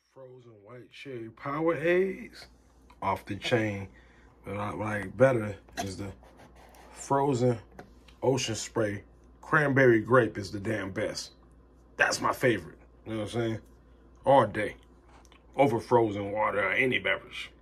Frozen white cherry Powerades, off the chain. But I like better is the frozen ocean spray. Cranberry grape is the damn best. That's my favorite. You know what I'm saying? All day. Over frozen water or any beverage.